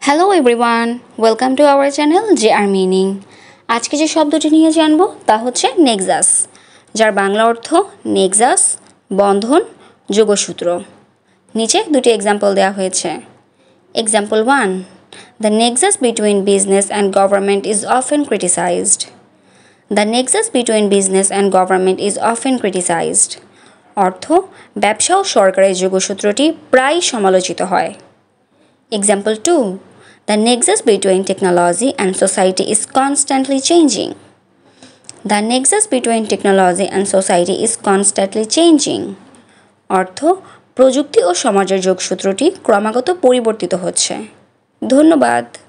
Hello everyone, welcome to our channel JR meaning. আজকে যে শব্দটি নিয়ে জানব তা হচ্ছে নেক্সাস, যার বাংলা অর্থ নেক্সাস, বন্ধন, যোগসূত্র। নিচে দুটি এক্সাম্পল দেওয়া হয়েছে। Example 1, the nexus between business and government is often criticised. The nexus between business and government is often criticised অর্থ ব্যবসা ও সরকারের যোগসূত্রটি প্রায় সমালোচিত হয়। Example 2, the nexus between technology and society is constantly changing. The nexus between technology and society is constantly changing. অর্থ প্রযুক্তি ও সমাজের যোগসূত্রটি ক্রমাগত পরিবর্তিত হচ্ছে। ধন্যবাদ।